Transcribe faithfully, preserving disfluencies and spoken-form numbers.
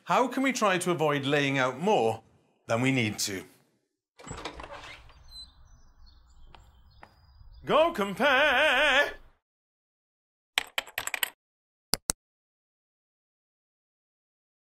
how can we try to avoid laying out more than we need to? GoCompare!